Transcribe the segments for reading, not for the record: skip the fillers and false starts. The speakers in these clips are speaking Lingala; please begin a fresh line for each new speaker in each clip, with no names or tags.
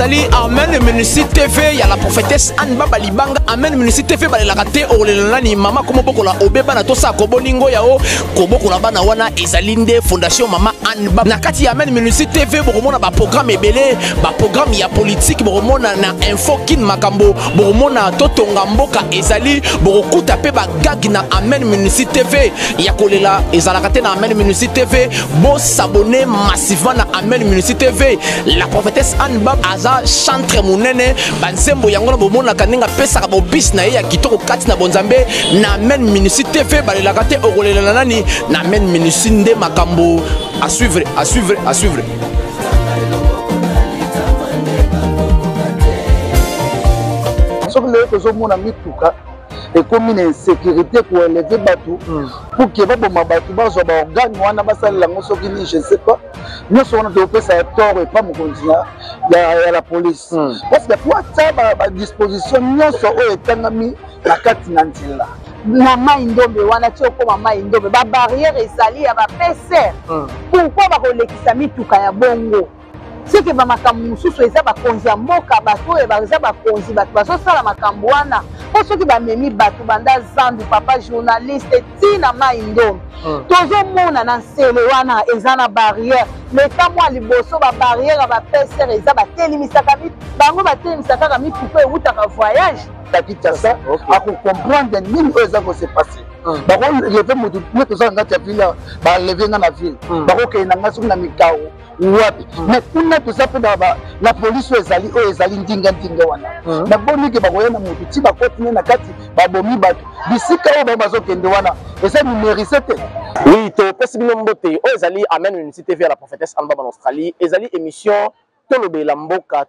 ezali Amen Ministry TV ya la prophétesse Anne Baba Libanga. Amen Ministry TV la raté olelani mama komo bokola obeba na tosa koboningo yao kobokola bana wana ezali nde fondation mama Anne Baba. Na kati ya Amen Ministry TV bokomona ba programme ebele, ba programme ya politique bokomona na info kin makambo, bokomona totonga mboka ezali bokokuta pe ba gag na Amen Ministry TV ya kolela ezala raté na Amen Ministry TV. Bo s'abonner massivement na Amen Ministry TV. La prophétesse Anne Baba aza chantre munene bansembo yango na bomona kaninga pesa ka bobis na ya kitoko kati na bonzambe na Amen Ministry TV balela raté okolela nani na Amen Ministry nde makambo à suivre, à suivre, à suivre.
Ce que les gens ont mis tout cas et comme une insécurité pour élever bateau pour que les bateaux soient organes ou en ambassade la je ne sais pas. Nous sommes développés ça tort et pas mon continent. Il y a la police parce que pour ça à disposition nous sommes au étangami la carte nantila.
Na maindombe wana tio koma maindombe ba barrière ezali ya ba PCR pourquoi ba kolekisa mituka ya bongo c'est que ba makambo mususu eza ba konzi mboka bato e ba eza ba konzi bato baso sala makambo wana po soki ba memi bato banda zandu papa journaliste tina maindombe tozo mona na sele wana eza na barrière mais ta moi liboso ba barrière ba PCR eza ba telimisaka mit bango ba telimisaka ka mituka e utaka voyage
ça à comprendre mille choses qui s'est passé. Par contre, lever mon tout tout ça dans la ville, bah lever dans la ville. Par contre, il y a un sur la mikao wapi. Mais pour tout ça pour la police aux ali ndinga wana. Na boni que bah voyez na mon petit bah continuer na kati bah bomi bah d'ici quand bah bazo kende wana. Et ça numéro 7.
Oui, to possible mbote aux ali Amen Ministry TV à la prophétesse Anne Baba en Australie. Les ali émission Tolobe la mboka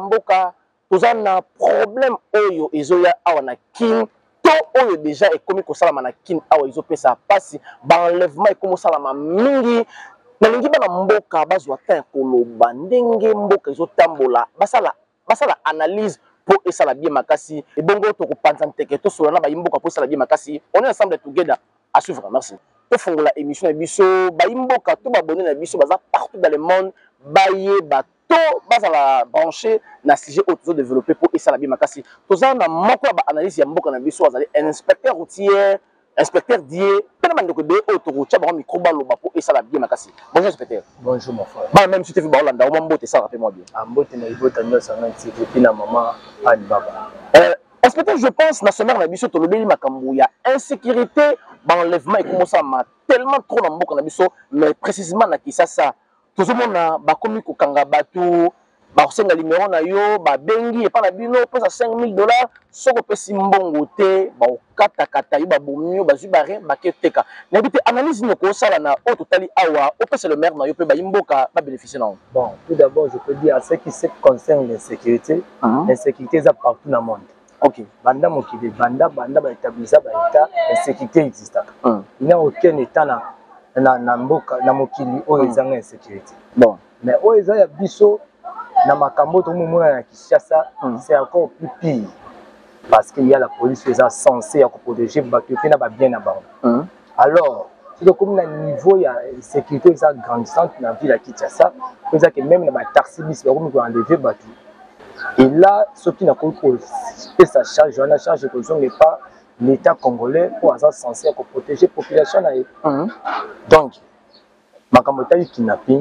tozana problème oyo ezoya awa na kin to oyo déjà ekomi kosalama na kin awa ezopesa pasi ba enlèvement ekomi kosalama mingi na lingi bana mboka bazwa ta koloba ndenge mboka ezotambola basala analyse pour esala bien makasi et bongo to kopanza nteke to solana ba imboka pour esala bien makasi. On est ensemble together à suivre. Merci to fongola émission na biso ba imboka to ba abonné na biso baza partout dans le monde baye ba to bazala branché na sujet auto développé pour esa la bien makasi toza na moko ba analyse ya mboka na biso azali inspecteur routier inspecteur dié tellement de be auto routier ba micro ba loba pour esa la bien makasi. Bonjour inspecteur.
Bonjour mon frère.
Ba même si tu fais ba Hollande o mbote ça rappelle moi bien
mbote na ibota nyosa na nti na maman Anne Baba.
Inspecteur, je pense na sommaire na biso to lobeli makambo ya insécurité ba enlèvement et comment ça ma tellement trop na mboka na biso mais précisément na Kisasa tout le monde ba komi ko kanga batu ba kosenga numéro na yo ba bengi et pas na bino pesa $5,000 soko pesi mbongo te ba kata yo ba bomio ba zu ba rien ba keteka na bité analyse no ko sala na au total awa au pesa le maire na yo pe ba imboka ba bénéficier na.
Bon, tout d'abord je peux dire à ce qui concerne l'insécurité, l'insécurité est partout dans le monde.
OK.
Banda mokili banda ba établissa ba état insécurité existe. Il n'y a aucun état na mboka na mokili o ezanga insécurité.
Bon,
mais o ezaya biso na makambo to mona na Kinshasa c'est encore plus pire parce qu'il y a la police qui est censée protéger bato pe na ba bien na bango. Alors, si le comme na niveau ya sécurité est grandissante na ville à Kinshasa, c'est ça que même na ba taxi bis ba comme enlever bato. Et là, ce qui n'a pas fait sa charge, on a charge que n'est pas l'État congolais pour être censé protéger la population. Donc, Makamotali kidnapping,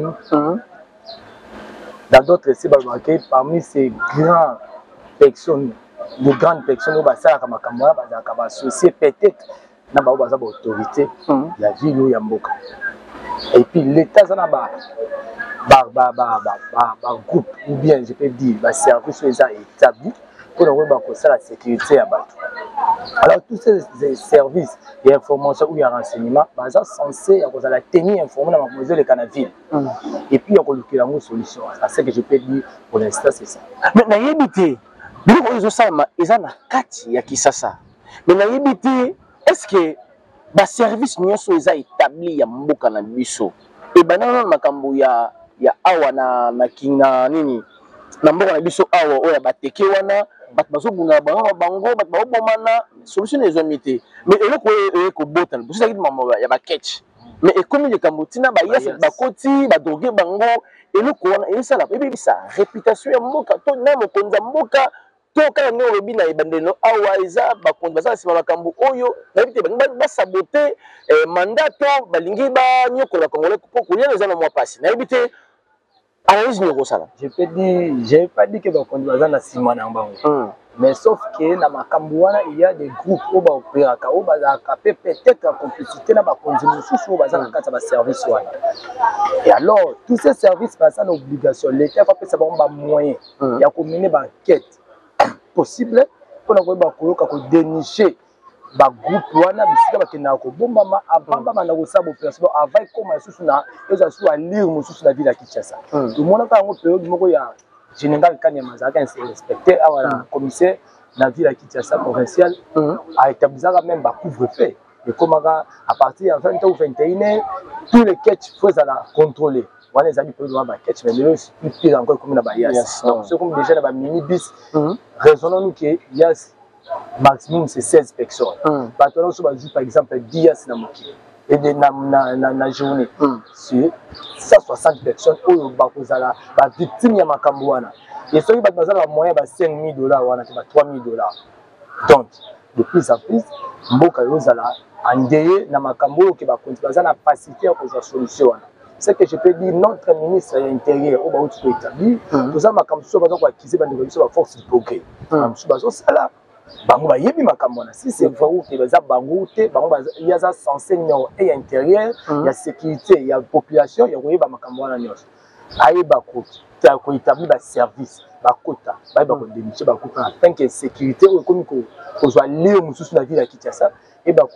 dans d'autres essais, parmi ces grandes personnes, les grandes personnes, associées peut-être dans l'autorité, la ville où il y a Mboka. Et puis l'État, ça n'a pas groupe, ou bien je peux dire, service établi pour la sécurité à Batou. Alors tous ces services et informations ou les renseignements sont censés tenir informés dans le Canaville. Et puis il y a une solution. C'est ce que je peux dire pour l'instant, c'est ça.
Mais na yebité, bilo ozo sama ezana kati ya Kisasa. Mais na yebité, est-ce que ba service nyonso eza établi ya mboka na biso? Et banana makambo ya awa na makinga nini? Na mboka na biso awa oya bateke wana bat bazobuna bango bat babomana solution ezomité mais eloko ko botan parce que ça dit maman ya ba catch mais ekomi likambo tina bayasi bakoti badroge bango eloko wana esala ebebisa réputation ya mboka to na mokonzi ya mboka to kaka ndenge olobi na ebandelo awa eza bakonzi baza na nsima makambo oyo nayebi te balingi basabote mandat to balingi banyokola congolais mpo kolia eza na mwa pasi nayebi te analyse nini okosala.
J'ai pas dit que bakonzi baza na nsima na bango mais sauf que na makambo wana il y a des groupes oyo baopéraka oyo bazalaka mpe peut-être en complicité na bakonzi mosusu oyo baza na kati ya baservice wana et alors tous ces services baza na obligation l'état apesa bango bamoyen ya komene baenquête possible mpona koyeba koyoka kodéniche bagroupe wana bisika bakendaka kobombama avant babanda kosala baopération avant ekoma lisusu na ezala susu alire mosusu na ville ya Kinshasa tomonaka yango période moko ya général Kanyama azalaka inspecteur awa na commissaire na ville ya Kinshasa provinciale aétablissaka même bacouvre-feu ekomaka à partir ya 20h ou 21h tous les catch faut ezala contrôler wana ezali période wana baketch mais lelo plus pire encore ekomi na bayasi donc c'est comme déjà na baminibus raisonnons-nous que yas maximum c'est 16 personnes bato wana oso bazwi par exemple 10 yas na mokili et na journée sur 160 personnes oyo bakozala bavictime ya makambo wana et soki bato bazala bamoyen ba $5,000 wana te ba $3,000 donc de plus en plus mboka yozala endeye na makambo oyo ke bakonzi baza na facilité ya kozwa solution wana. C'est que je peux dire notre ministre de l'Intérieur au Baouti peut établir tout ça makambo so baza ko accuser bande ko force du progrès makambo bazo sala bango bayebi makambo wana si c'est vrai que baza bango te bango il y a ça censé numéro 1 intérieur il y a sécurité il y a population il y a koyeba makambo wana nyonso ayeba ko établir ba service bakota bayeba ko dénicher bakota afin que sécurité oyo komi ko zo aller mususu na ville ya Kinshasa et bah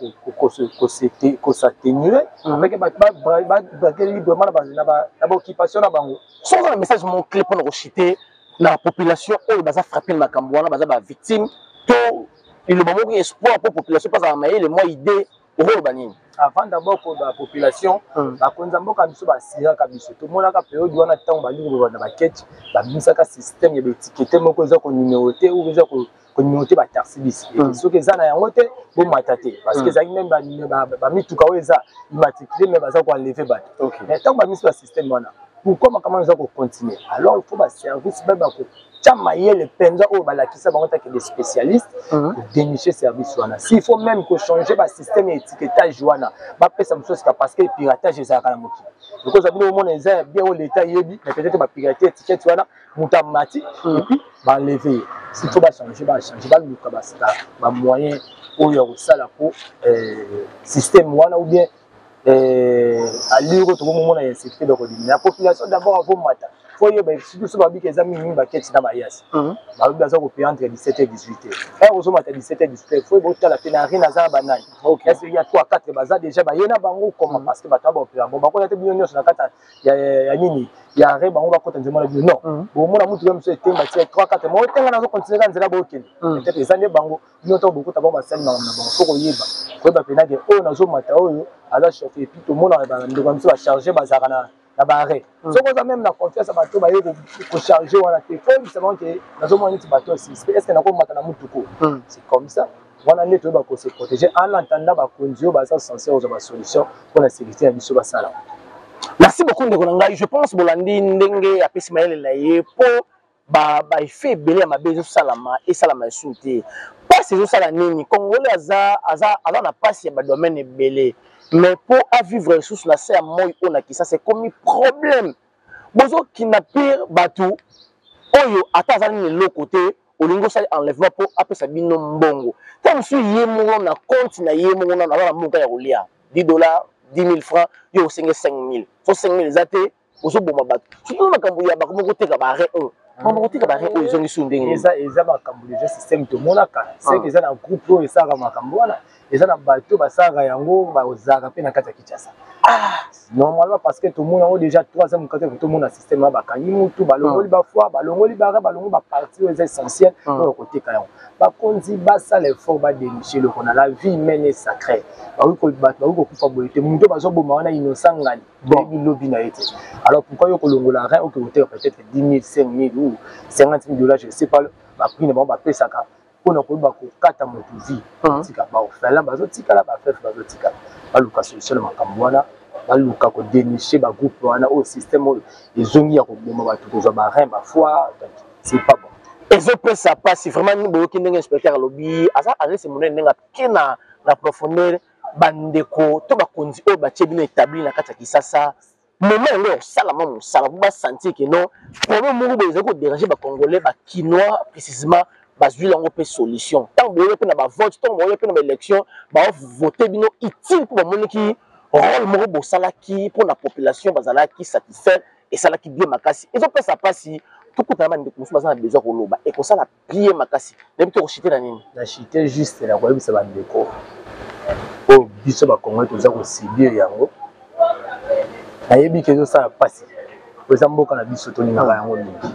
qu'on s'atténue avec librement la occupation na bango
sans un message mon clé pour nous rechuter la population oyo baza frapper na kambo wana baza ba victime to le moment où espoir pour population pas à mailler le mois idée au banini
avant d'abord pour la population bakonza mboka biso basiraka biso tomonaka période wana ntango balingi kobanda baketch babimisaka système ya baétiquette moko eza ko numéroté ou eza ko numéroté ba taxibis et soki eza na yango te bomata te parce que ezali même bamituka oyo eza immatriculé mais baza koenlever bato mais ntango bamisi ba système wana pourquoi makambo eza kocontinue alors il faut baservice mpe bakotia mayele mpenza oyo balakisa bango taki des spécialistes dénicher service wana s'il faut même kochanger basystème ya étiquetage wana bapesa mosusu sika parce que piratage ezalaka na mokili because bino omona eza bien oyo l'état yebi mais peut-être bapirate étiquette wana moto amati et puis baenlever s'il faut bachanger baluka basika bamoyen oyo ya kosala po système wana ou bien allure to komona ya sécurité de kodimina la population d'abord avant mata faut yeba surtout so babika eza mingi baketi na bayasi babi baza ko payer entre 17 et 18 heures et ozo mata 17 et 18 heures faut yeba la pénari na za banani est-ce qu'il y a 3 4 baza déjà ba yena bango comment parce que bato ba opéra bon bakola te bino nyonso na kata ya nini ya re bango bakota nzema na bino non bon mona mutu comme ça etemba tie 3 4 mo tenga na zo continuer nzela ba okende peut-être ezande bango bino to bokota ba basali na bango faut ko yeba penage oyo na zo mata oyo ala chauffer et puis tout le monde va ndeko mso ba charger bazaka na barré soko za même na confiance bato ba yeko ko charger wana téléphone c'est bon que nazo mona nti bato est-ce que na ko mata na mutuko c'est comme ça wana neto ba ko se protéger en attendant ba kondio ba ça censé aux ba solution pour la sécurité ya biso ba sala.
Merci beaucoup ndeko ngai je pense bolandi ndenge apesi mayele na ye po ba effet belé ya mabezo salama et salama sunté pas ces sala nini congolais aza na passe ya ba domaine belé mais pour à vivre sous la serre moi on a qui ça c'est comme problème bozo qui n'a pire batou oyo atazani le côté olingo sali enlèvement pour après ça bino mbongo tant su yemo na compte na yemo na la monka ya kolia $10 10,000 yo 5,000 so 5,000 zate ozo boma bato surtout makambo ya bakomo koteka bare on kotika bare oyo zongi sundenge
eza makambo déjà système to monaka c'est que eza na groupe oyo esaka makambo wana eza na bato basaka yango bazaka pe na kati ya Kinshasa normalement parce que tout le monde a déjà 3e côté tout le monde a système bakangi mutu balongoli ba foi balongoli bara balongo ba partie aux essentiels pour côté kayon ba konzi ba ça l'effort ba dénicher le qu'on a la vie humaine est sacrée ba ko kufa bolité mutu bazo boma wana innocent ngani bon lobi na été alors pourquoi yo kolongola rien au côté peut-être 10,000 5,000 ou $50,000 je sais pas ba prix ne ba pesaka pour na ko ba ko kata motu vie tika ba ofela bazo tika la ba fef bazo tika ba luka solution makambo wana baluka ko dénicher ba groupe wana au système ezongi ya ko boma ba tout ba rein ba foi c'est pas bon.
ezopesa pasi vraiment ni boyoki ndenge inspecteur alobi aza adresse monene ndenge ke na profondeur bandeko to bakonzi oyo batie bino établi na kati ya Kisasa moment yango osalama mosala po basentir ke non problème moko boye ezali kodéranger bacongolais bakinois précisément bazwi yango mpe solution ntango boyoki mpe na bavote ntango boyoki mpe na baélection baovote bino utile mpo bamoniki rôle moko bosalaki mpo na population bazalaki satisfaire esalaki bien makasi ezopesa pasi tukutana bandeko mosusu baza na besoin koloba ekosala bien makasi nayebi te kochite na nini
na chite juste na koyebisa bandeko oyo biso bacongolais toza kosibie yango nayebi ke ezosala pasi po eza mboka na biso tolingaka yango mingi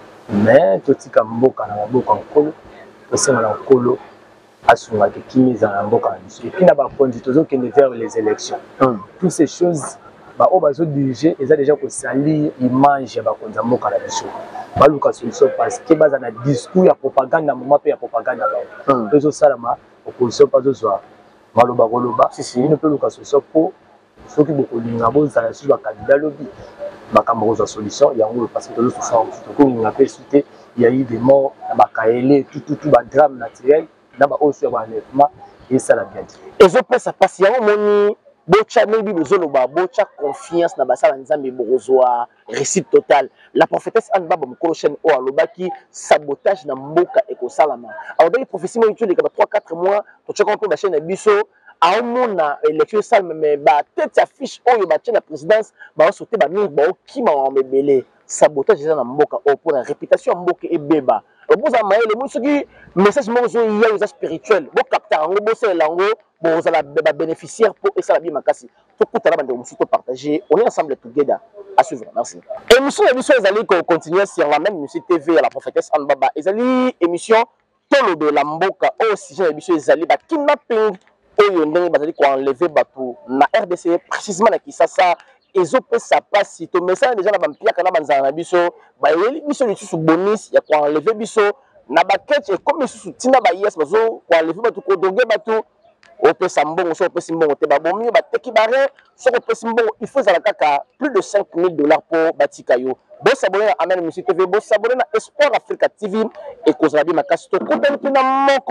mais totika mboka na maboko ya nkolo tosenga na nkolo asungaka kimi ezala na mboka na biso epuis na bakonzi tozokende vers les élections toutes ces choses baoyo bazodirige eza déjà kosalir image ya bakonzi ya mboka na biso baluka solution parce que baza na discours ya propagande na moma mpe ya propagande na bango tozosalama opposition mpe azozwa maloba koloba bino mpe luka solution mpo soki bokolinga bozala susu bakandida lobi makambo kozwa solution yango parce que tozosouffrir tokolinga mpe su te ya eu des morts na bakaele tout badrame naturel na baoyo so ya baenlèvement esala bien te
ezopesa pasi yango moni bocha maybe bozoloba bocha confiance na basala nzambe bokozwa réussite totale la prophétesse Anne Baba mokolo chaîne oyo alobaki sabotage na mboka ekosalama alobaki prophétie moyo toleka ba 3-4 mois totyaka mpe bachaîne na biso aomona élection esalama me batete affiche oyo batie na présidence baosote bamingi baokima makambo ebele sabotage eza na mboka oyo mpona réputation ya mboka ebeba boza mayele moi soki message moko ozoya eza spirituel bokapta yango bosalela yango bozala babénéficiaire mpo esala bien makasi tokutana bandeko mosusu topartage on est ensemble together à suivre merci émission na biso ezali kocontinue sur la même musique TV ya la prophétesse Anne Baba ezali émission tolobela mboka oyo sujet na biso ezali bakidnapping oyo ndenge bazali koenlever bato na RDC précisément na Kisasa ezopesa pasi tomesana déjà na bampiaka na banzala na biso bayeli biso lisusu bonus ya koenlever biso na bakete ekomi lisusu ntina bayes bazo koenlever bato kodonge bato opesa mbongo so opesi mbongo te babomi bateki bare soko opesi mbongo il faut ezala kaka plus de $5,000 mpo batika yo bosabone na Amen Musique TV bosabone na Espoir Africa TV ekozala bien makasi tokutani mpena moko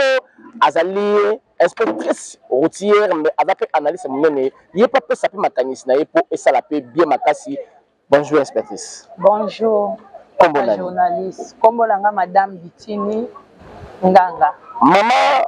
azali inspectrice routière mais aza mpe analyse monene ye mpe apesa mpe makanisi na ye mpo esala mpe bien makasi bonjour inspectrice
bonjour journaliste kombo nanga madame Bitini Nganga
mama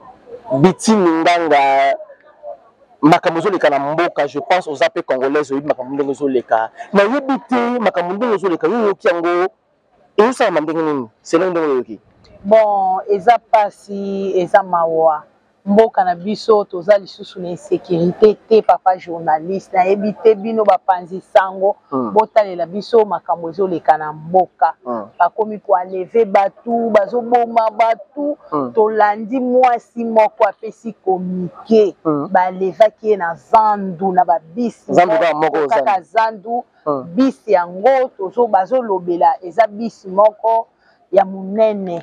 Bitini Nganga makambo ezoleka na mboka je pense aux ape congolaise oyebi makambo ndenge ezoleka nayebi te makambo ndenge ezoleka yo oyoki yango ezosalama ndenge nini selon ndenge oyoki
bon eza pasi eza mawa mboka na biso toza lisusu na insécurité te papa journaliste nayebi te bino bapanzi sango botalela biso makambo ezoleka na mboka bakomi koaleve batu bazoboma batu tolandi mwasi moko apesi komike balevaki ye na zandu na babisi kaka zandu bisi yango bazolobela eza bisi moko ya monene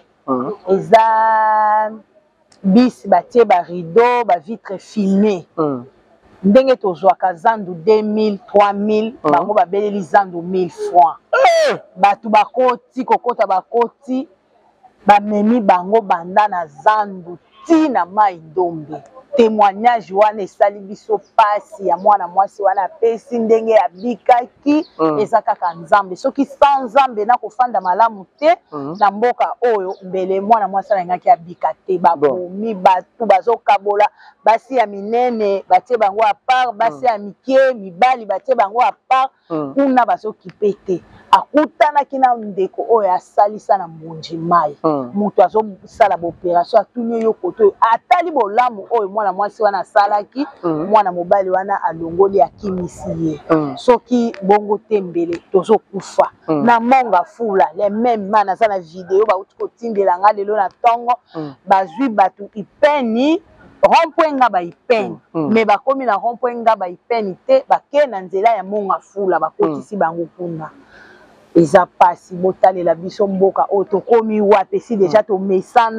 eza bis batie ba rideau ba vitre filmé ndenge tozwaka zandu 2000 3000 bango babeleli zandu 1000 francs batu bakoti kokota bakoti bamemi bango banda na zandu tina mai ndombe témoignage wana esali biso pasi ya mwana mwasi wana apesi ndenge abikaki eza kaka nzambe soki sa nzambe na kofanda malamu te na mboka oyo mbele mwana mwasi alingaki abika te babomi batu bazokabola basi ya minene batie bango apart basi ya mike mibali batie bango apart kuna bazokipe te akutanaki na ndeko oyo asalisa na mbunji mai moto azosala baopération atuni yo koto oyo atali bolamu oyo mwana mwasi wana asalaki mwana mobali wana alongoli akimisi ye soki bongo te mbele tozokufa na monga fula le même man aza na video bauti kotindela nga lelo na ntongo bazwi batu ipeni rond-point nga baipeni me bakomi na rond-point nga baipeni te bakee na nzela ya monga fula bakotisi bango kuna eza pasi botalela biso mboka oyo tokomi wapi si deja tomesana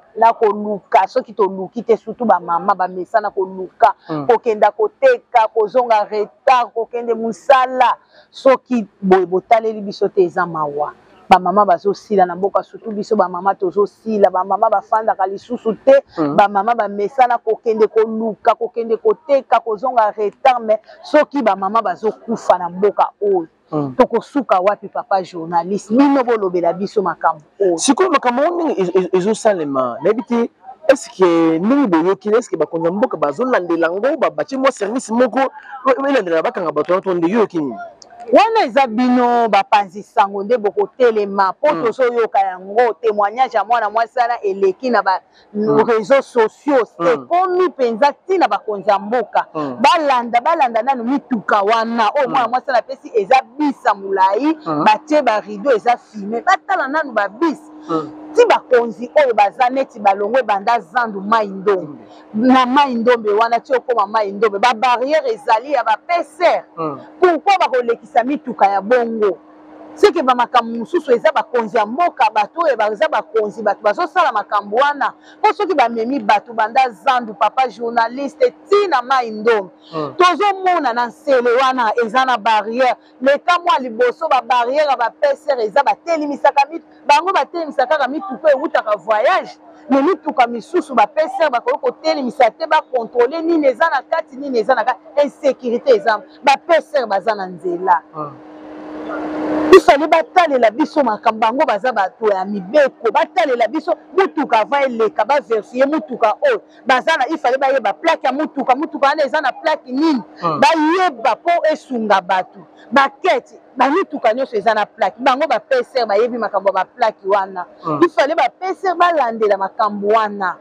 na koluka soki toluki te surtout bamama bamesana koluka kokenda koteka kozonga retard kokende mosala soki boye botaleli biso te eza mawa bamama bazosila na mboka surtout biso bamama tozosila bamama bafandaka lisusu te bamama bamesana kokende koluka kokende koteka kozonga retard mais soki bamama bazokufa na mboka oyo tokosuka wapi papa journaliste bino bolobela biso makambo oyo
sikoyo makambo ndenge ezosalema nayebi te estce ndenge boyoki estce bakonza mboka bazolandela yango batie mwa service moko elandela bakanga bato wana to nde yoyoki nini
wana eza bino bapanzi sango nde bokotelema po tozoyoka yango témoignage ya mwana mwasi wana eleki na baréseaux sociaux ekomi mpenza ntina bakonzi ya mboka balanda nano mituka wana oyo mwana mwasi wana apesi eza bisa molai batie barideau eza filme batala nano babisi ti bakonzi oyo baza neti balongwe banda zandu mai ndombe na mai ndombe wana ti okoma mai ndombe babarrière ezali ya bapeser pourkui bakolekisa mituka ya bongo seke bamakambo mosusu eza bakonzi ya mboka bato oyo baza bakonzi bato bazosala makambo wana mpo soki bamemi bato banda zandu papa journaliste ntina mai ndombe tozomona na nsele wana eza na barrière leka mwa liboso babarrière ya bapeser eza batelimisaka bango batelimisaka kaka mituka ewutaka voyage me mituka misusu bapeser bakoki kotelemisa te bakontrole nini eza na kati nini eza na kati insécurité eza bapeser baza na nzela ifale batalela biso makambo bango baza bato ya mibeko batalela biso mutuka ava eleka baverifie mutuka oyo baza na ifale bayeba plaque ya mutuka wana eza na plaque nini bayeba mpo esunga bato bakete bamituka nyonso eza na plaque bango bapeser bayebi makambo ya baplaque wana ifale bapeser balandela makambo wana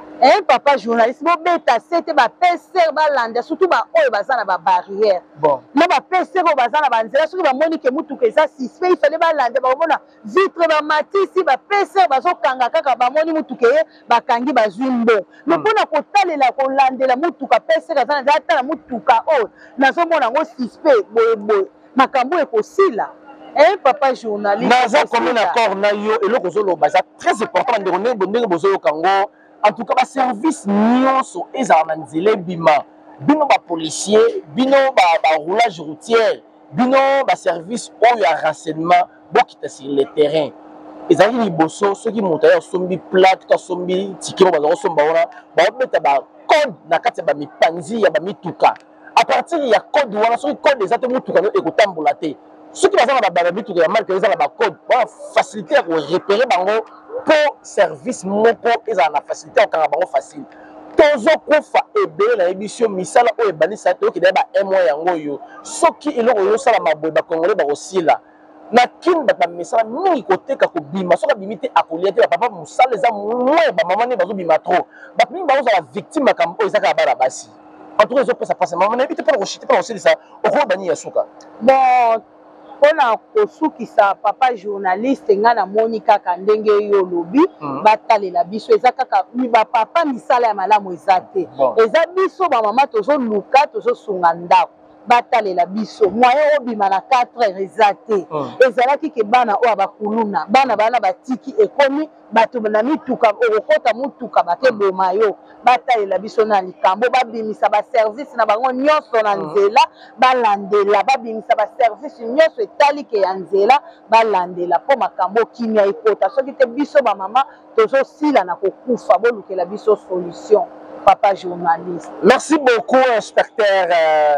papa journaliste bobeta sete bapeser balanda surtout baoyo baza na babarrière na bapeser oyo baza na banzela soki bamoni ke mutuka eza suspect ifale balanda bakomona vitre bamatisi bapeser bazokanga kaka bamoni mutuka ye bakangi bazwi mbo me mpona kotalela kolandela mutuka peser aza na atala mutuka oyo nazomona yango suspect boyeboye makambo ekosila papa journaliste
naza commune accord na yo eloko ozoloba eza très important ndenge bozoyoka ngo en tout cas baservice nyonso ezala na nzela ebima bino bapolicier bino baroulage routière bino baservice oyo ya renseignement bokita sur le terrain ezalaki liboso soki moto aye asombi plaque to asombi tike baza kosomba wana baobeta bacode na kati ya bamipanzi ya bamituka à partir ya code wana soki code eza te motuka no ekotambola te soki baza na bamituka ya marke eza na bacode bafacilité ya korepere bango pour service moko ezala na facilité okanga bango facile tozokufa ebele na émission misala oyo ebanisa toyokende ba un mois yango oyo soki eloko oyosala maboye bakongole bakosila na kini bato bamisala mingi koteka kobima soki abimi te akolia te bapapa mosala eza moye bamama nde bazobima trop bato mingi bazozala victime makambo oyo eza kaka bana basi en tout cas ezopesa mpasi mama nayebi te mpona koshite mpona kosilisa okobani ya suka
bon mpona kosukisa papa journaliste nga namoni kaka ndenge yo lobi batalela biso eza kaka bapapa misala ya malamu eza te eza biso bamama tozoluka tozosunga ndako batalela biso moyen obima na 4 heures eza te ezalaki ke bana oyo bakuluna bana batiki ekomi bato na mituka okokota mutuka bakeboma yo batalela biso na likambo babimisa baservice na bango nyonso na nzela balandela babimisa baservice nyonso etali ke ya nzela balandela mpo makambo kimia ekota soki te biso bamama tozosila na kokufa bolukela biso solution papa journaliste.
Merci beaucoup inspecteur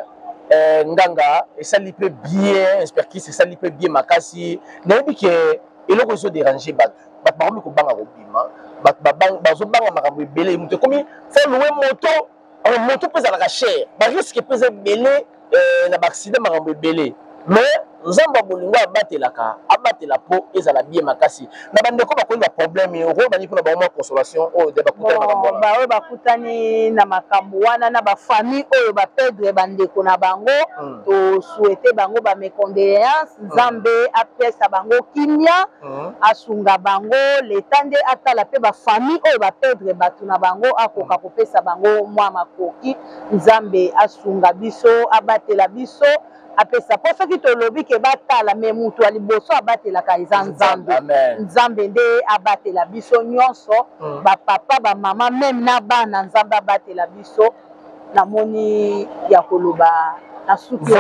Nganga esali pe bien inspectrice esali pe bien makasi nayebi ke eloko ezo déranger bato bakomi kobanga kobima bazobanga makambo ebele moto ekomi fo louer moto mpe ezalaka cher bariske mpe eza ebele na baaccident makambo ebele mais nzambe bolingo abatela po ezala bien makasi na bandeko bakomi baproblème oyo bani mpona bango mwa consolation oyo de bakutani makambo
baoyo bakutani na makambo wana na bafamille oyo baperdre bandeko na bango tosouhaite bango bamecondoléance nzambe apesa bango kimia asunga bango leta nde atala mpe bafamille oyo baperdre bato na bango akoka kopesa bango mwa makoki nzambe asunga biso abatela biso apesa po soki tolobi ke batala me mutu ali boso abatelaka eza nzambe nzambe nde abatela biso nyonso bapapa bamama meme na bana nzambe abatela biso namoni ya koloba na suki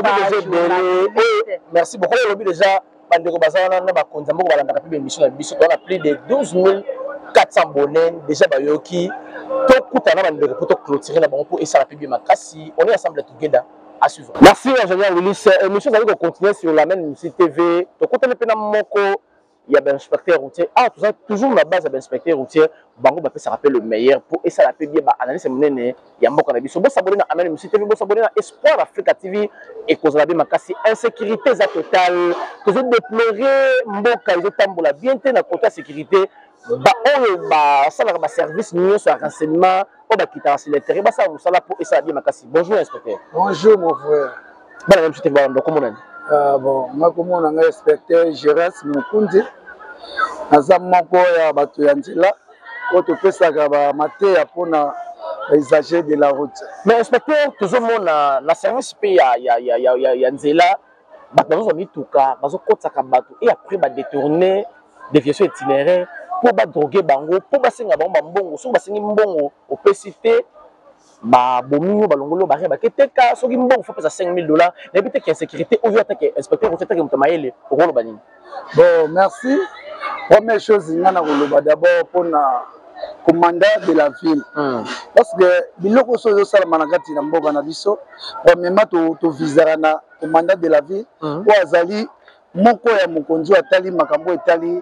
merci beaucoup lobi déjà bandeko bazana na bakonza mboko balandaka pe émission na biso on a plus de 12400 abonnés déjà bayoki to kutana bandeko pour to clôturer na bango pour esa la pe bien makasi on est ensemble together à suivre. Merci ingénieur Willis. Émission va continuer sur la même TV. Donc quand on est pénal moko il y a un inspecteur routier. Ah toujours la base de l'inspecteur routier. Bango va ça rappelle le meilleur pour esa la pe bien analyse monene ya moko na biso. Bo s'abonner na Amen TV, bo s'abonner na Espoir Africa TV et cause la bien makasi insécurité za totale. Que je déplorer mboka ils tambola bien té na côté sécurité. Ba oyo ba ça va service nous sur renseignement o ba kita sur le terrain ba ça musala pour esa bien makasi. Bonjour inspecteur.
Bonjour mon frère.
Bana même c'était bon comment on
bon moi comment on a inspecteur Gérard Mukundi naza moko ya bato ya nzela o to pesaka ba mateya pona paysage de la route.
Mais inspecteur toujours mon na service pe ya nzela bato bazo mituka bazo kotaka bato et après ba détourner déviation itinéraire pour ba droguer bango pour ba senga bango mbongo so ba sengi mbongo opacité ba bomingo balongolo ba reba keteka soki mbongo faut pesa $5000 na bité que sécurité ou yo attaque inspecteur routier attaque mutamayele okolo banini.
Bon merci. Première chose ngana koloba d'abord pour na commandant de la ville parce que biloko so sala manakati na mboka na biso premièrement to visera na commandant de la ville ou azali moko ya mokonzi atali makambo etali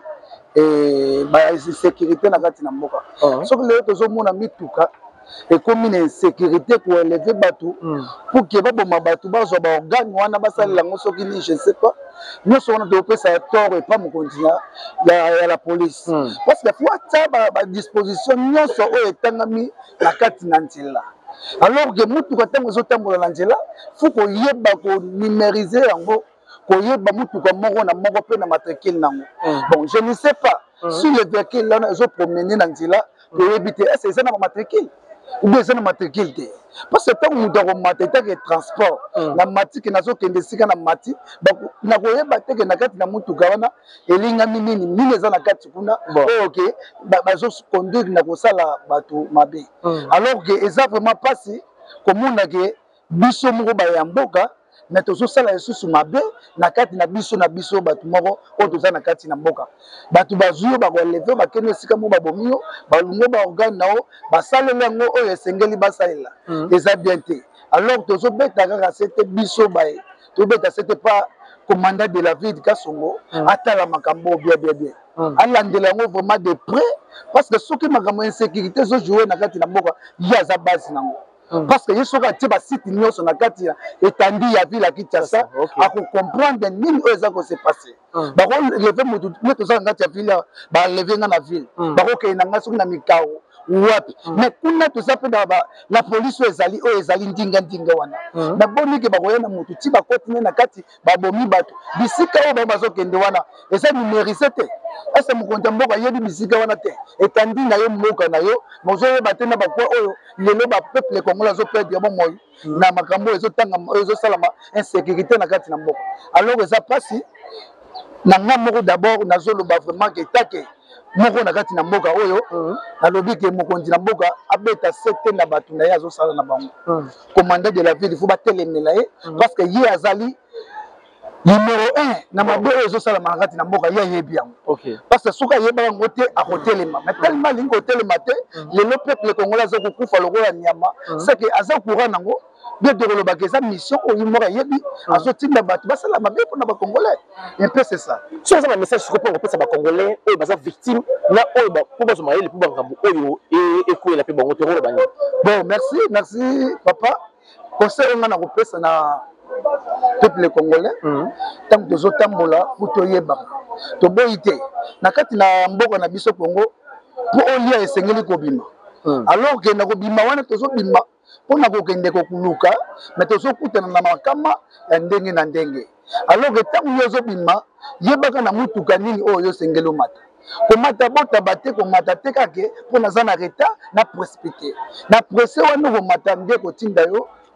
ba sécurité na kati na mboka soki lelo tozomona mituka ekomi na insécurité pour élever bato pour que baboma bato bazwa baorgane wana basalela yango soki ni je sais pas nyonso wana topesa tort epa mokonzi ya la police parce que faut ata badisposition nyonso oyo etangami na kati na nzela alors que mutuka ntango ezotambola na nzela faut koyeba konumériser yango koyeba mutuka moko na moko mpe na matricule nango bon je ne sais pas si le véhicule wana ezopromene na nzela toyebi te ese eza na bamatricule ou bien eza na matricule te parce que ntango moto akomata etake transport na mati ke nazokende esika na mati nakoyeba teke na kati na mutuka wana elingami nini eza na kati kuna oyo ke bazoconduire na kosala bato mabe alors ke eza vraiment mpasi komona ke biso moko baya mboka mais tozosala lisusu mabe na kati na biso bato moko oyo toza na kati na mboka bato bazwi yo bakoleve bakende esika moko babomi yo balungo baorgane na yo basalela yango oyo esengeli basalela eza bien te alors tozobeta kaka sete biso baye tobeta sete pa commandant de la ville Kasongo atala makambo bien alandela yango vraiment de près parce que soki makambo insécurité ezojouer na kati na mboka ye aza base nango parce que yeso ka tie ba site nyonso na kati ya etandi ya ville ya Kinshasa ako comprendre nini oyo eza ko se passer bako lever mutu neto za ngati ya ville ba lever nga na ville bako ke na ngaso na mikao wapi mais kuna to sape na la police ezali oyo ezali ndinga wana na boni ke bako yana mutu ti ba kotine na kati ba bomi bato bisika oyo bazo kende wana eza numérisé te asa mukonta mboka yebi bisika wana te etandi na yo mboka na yo mozo yeba te na bakwa oyo lelo ba peuple congolais zo perdre bon moyo na makambo ezotanga ezosalama insécurité na kati na mboka alors eza pasi na nga moko d'abord nazoloba vraiment ke take moko na kati na mboka oyo nalobi ke mokonzi na mboka abeta sete na bato na ye azosala na bango commandant de la ville il faut batelemela ye parce que ye azali numéro 1 na mabe oyo ezosalama na kati na mboka ye ayebi yango parce que soki ayeba yango te akotelema mais tellement alingi kotelema te lelo peuple congolais aza kokufa lokola nyama c'est que aza courant nango bien tokolobaka eza mission oyo moko ayebi azotinda bato basala mabe mpona bacongolais un peu c'est ça
so eza na message sikoyo mpo kopesa bacongolais oyo baza victime na oyo mpo bazwa mayele mpo bakambo oyo ekwela mpe bango tokoloba nini.
Bon merci papa conseil oyo nga na kopesa na peuple congolais ntango tozotambola po toyebaka toboyi te na kati na mboka na biso Congo mpo olia esengeli kobima alors ke na kobima wana tozobima mpona kokende kokuluka mais tozokutana na makama ya ndenge na ndenge alors ke ntango yo ozobima yebaka na mutuka nini oyo osengeli omata komata botaba te komata te kake mpo naza na retard na précipité na presse wana komata nde kotinda yo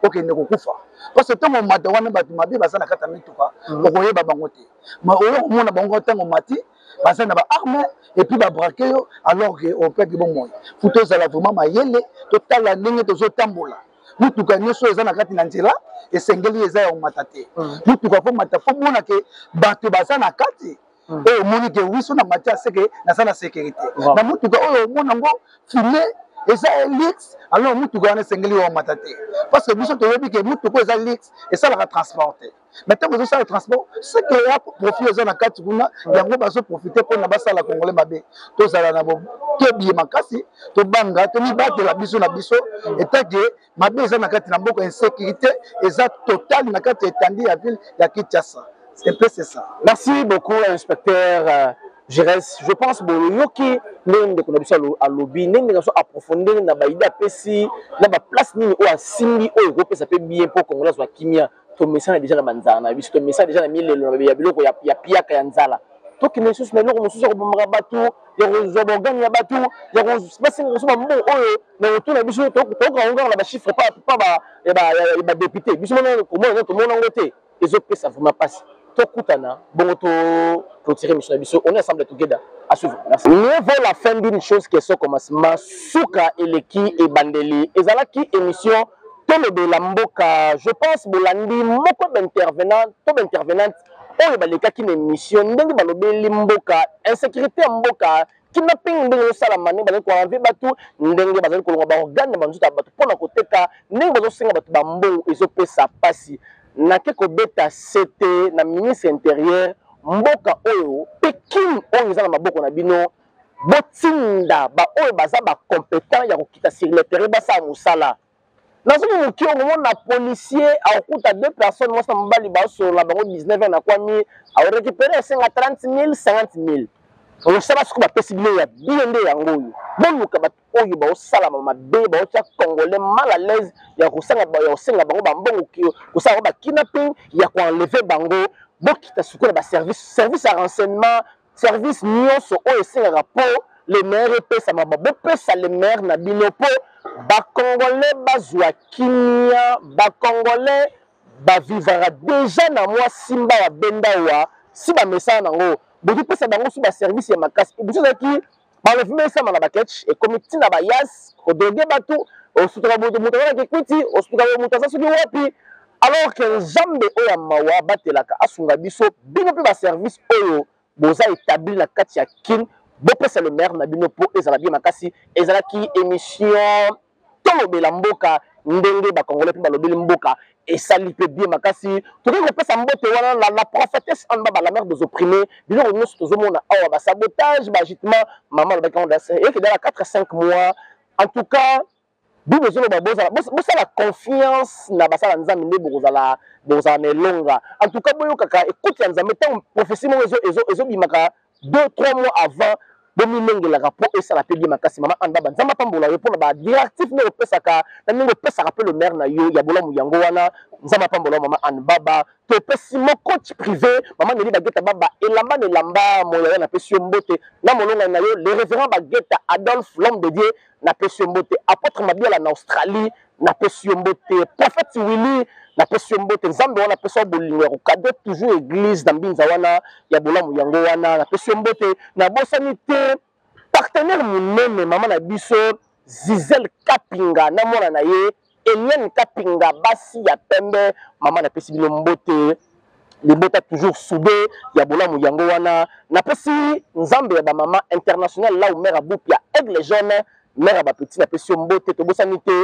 okende kokufa parce que ntango omata wana bato mabe baza na kati ya mituka okoyeba bango te ma oyo komona bango ntango omati baza na baarme et puis babrake yo alors que opeki bomoi fu tozala vraiment mayele totala ndenge tozotambola mutuka nyonso eza na kati na nzela esengeli eza ya omata te mutuka fo mata fo mona ke bato baza na kati oyo omoni ke wiso na mati aseke naza na sécurité na mutuka oyo omona ngo filme eza elix alors mutuka wana esengeli yo omata te parce que biso toyebi ke mutuka eza elix esalaka transport te mais ntango ezosala transport seke ya profit eza na kati kuna yango bazoprofite mpona basala congolais mabe tozala na tobiye makasi tobanga tomibatela biso na biso etake mabe eza na kati na mboka insécurité eza totale na kati ya etandi ya ville ya Kinshasa. C'est ça.
Merci beaucoup, inspecteur Gérès. Je pense que yoki ndenge ko nabiso a lobby ndenge so approfondir na ba idée pesi na ba place ni o asimbi o Europe ça peut bien pour Congolais soit kimia to message déjà na banzana biso to message déjà na milelo na ya biloko ya piaka ya nzala to kine susu na loko mususu ko bomaka batu ya ko zobogani ya batu ya ko spasi ko soma mbo oyo na to na biso to ko nga na ba chiffre pas ba député biso mona ko mona to mona ngote ezope ça vraiment passe. Bon, pour tirer Michel Bisso, on est ensemble together à suivre. Merci. Mieux vaut la fin d'une chose qui est ce commencement. Souka Eleki et Bandeli. Et ça qui émission Tolo de Lamboka. Je pense Bolandi, beaucoup d'intervenants, tout d'intervenantes. On est les cas qui émission. N'engue balobé Limboka, insécurité Mboka. Kidnapping ndenge salamane bazali ko enlever batu ndenge bazali ko longa ba organe banzuta batu pona koteka ndenge bazo senga batu ba mbongo ezopesa pasi. Nake kobeta c'était na ministre intérieur mboka oyo Pekin oyo za na maboko na bino botinda ba oyo baza ba compétent ya kokita sur le terrain basa musala nazo mukio ngomona policier akuta 2 personnes moi ça mbali ba so la bango 19 na kwami a récupérer 30 000 50 000 on sala suku ba possible ya biende yango bon ka ba oyo ba osala mabe ba otia congolais mal à l'aise ya kusanga ba ya osenga bango ba mbongo kusanga ba kidnapping ya ko enlever bango bokita suku na ba service à renseignement service nyonso oyo senga rapport les maires pesa maba bo pesa les maires na binopo ba congolais bazwa kimia ba congolais ba vivra déjà na moi simba wa bendawa si ba message nango beaucoup pesa bango sur ba service ya makasi et beaucoup qui ba le fumer ça na ba catch et comité na ba yas ko doge batu au sutra bodo mutana ki kwiti au sutra mutasa suki wapi alors que jambe oya mawa batelaka asunga biso bino pe ba service oyo boza établi la kati ya kin bo pesa le maire na bino po ezala bien makasi ezala ki émission Tolo de Lamboka ndenge ba congolais pe ba lobeli mboka et ça lui peut bien makasi tout que pesa mbote wana la prophétesse en bas la mère des opprimés bilo nous tozomona awa ba sabotage ba agitement maman le bakan et que dans 4 à 5 mois en tout cas bibo zolo ba boza la confiance na basala nzambe nde bozala melonga en tout cas boyo kaka écoute ya nzambe tant prophétie mo ezo bimaka 2-3 mois avant dominenge la rapport et ça la paye makasi mama anda banzamba pambola yo pona ba directif ne opesaka na ningo pesa rappel le maire na yo ya bola muyango wana nzamba pambola mama an baba to pesi mo coach privé mama ne ba geta baba elamba moya na pesi mbote na molonga na yo le révérend ba geta Adolphe l'homme de Dieu na pesi mbote apôtre Mabiala na Australie na pesi mbote prophète Willy na pesi mbote nzambe wana pesi bolingo ko cadeau toujours église na mbinza wana ya bola muyango wana na pesi mbote na bosani te partenaire munene mama na biso Zizel Kapinga na mona na ye Eliane Kapinga basi ya pembe mama na pesi bino mbote les bota toujours soudé ya bola muyango wana na pesi nzambe ya ba mama international là où mère abupia aigle jaune mère ba petit na pesi mbote to bosani te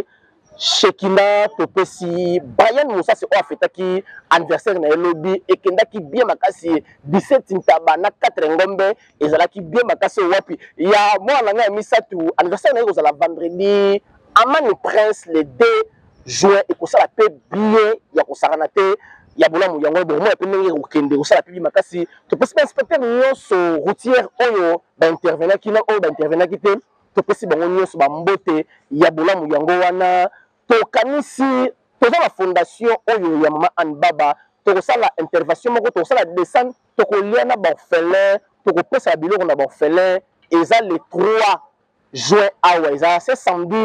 Shekina topesi Brian Moussa c'est afetaki anniversaire na lobby et kendaki bien makasi 17 ntaba na 4 ngombe ezalaki bien makasi wapi ya moi na nga misatu anniversaire na kozala vendredi Amani Prince le 2 juin et kosala pe bien ya kosarana te ya bola muyango bo moi pe ndenge kokende kosala pe makasi topesi inspecteur nyonso routière oyo ba intervenaki na oyo ba intervenaki te topesi bango nyonso ba mbote ya bola muyango wana tokanisi toza la fondation oyo ya mama Anbaba tokosala intervention moko tokosala descente tokolia na baorphelin tokopesa biloko na baorphelin eza le 3 juin awa eza c'est samedi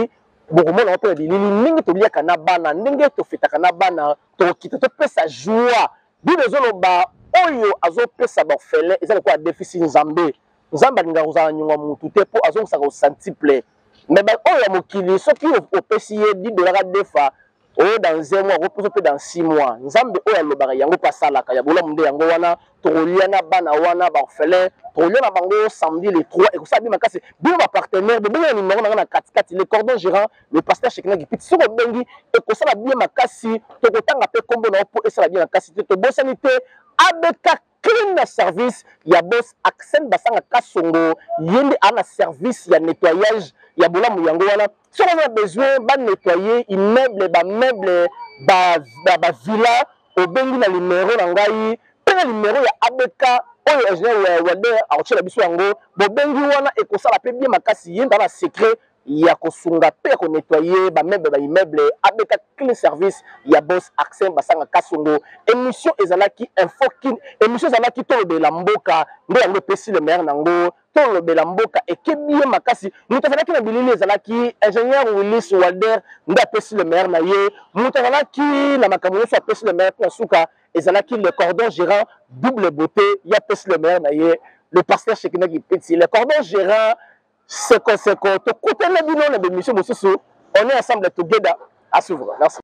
bokomona mpe bilili ndenge toliaka na bana ndenge tofetaka na bana tokita topesa joie bino ezoloba oyo azopesa baorphelin eza lokola déficit nzambe alinga kozala nyonga mutu te mpo azongisaka osantiple mais oyo ya mokili soki opesi ye 10 dollars defa oyo dans 1 mois okopeso mpe dans 6 mois nzambe oyo alobaka yango mpe asalaka ya bolamu nde yango wana tokolia na bana wana baorphelin tokolia na bango samedi le 3 ekosala bi makasi bino bapartenaire bobenge na nimero nanga na katikati le cordon gérant le pasteur Shekina Kipiti soki obengi ekosala bien makasi tokotanga mpe kombo na yo mpo esala bien makasi te tobosani te abeka clean na service ya boss Axel Basanga Kasongo yende ana service ya nettoyage ya bolamu yango wana si on a besoin ba nettoyer immeuble ba meuble ba villa obengi na numéro na ngai pe na numéro ya abeka oyo ingénieur wade akochela biso yango bobengi wana ekosala pe bien makasi yenda na secret ya kosunga pe ya konettoyer ba meuble ba immeuble abeka clean service ya boss Axel Basanga Kasongo émission ezalaki info kin émission ezalaki tolobela mboka nde yango pesi le maire nango tolobela mboka ekebie makasi mutu azalaki na bilili ezalaki ingénieur Willis Walder nde apesi le maire na ye mutu azalaki na makambo nyonso apesi le maire na suka ezalaki le cordon gérant double beauté ya apesi le maire na ye le pasteur Shekina Kipiti le cordon gérant c'est quoi to côté na bino na bémission mosusu on est ensemble together à s'ouvrir merci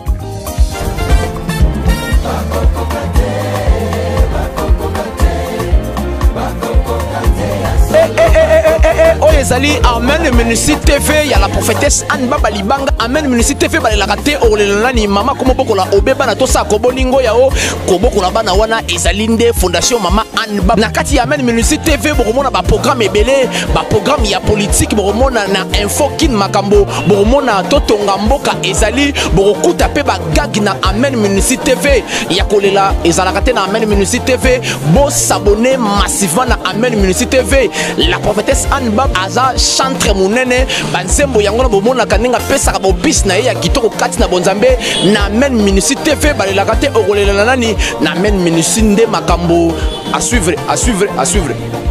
oyo ezali Amen Ministre TV ya la prophétesse Anne Baba Libanga Amen Ministre TV balelaka te okolela nani mama komo bokola obeba na tosa koboningo yao kobokola bana wana ezali nde fondation mama Anne Baba na kati ya Amen Ministre TV bokomona ba programme ebele ba programme ya politique bokomona na info kin makambo bokomona totonga mboka ezali bokokuta pe ba gag na Amen Ministre TV ya kolela ezalaka te na Amen Ministre TV bo s'abonner massivement na Amen Ministre TV la prophétesse Anne Baba aza chantre munene bansembo yango na bomona kaninga pesa ka bobis na ye ya kitoko kati na bonzambe na Amen Ministre TV balelaka te okolela nani na Amen Ministre nde makambo à suivre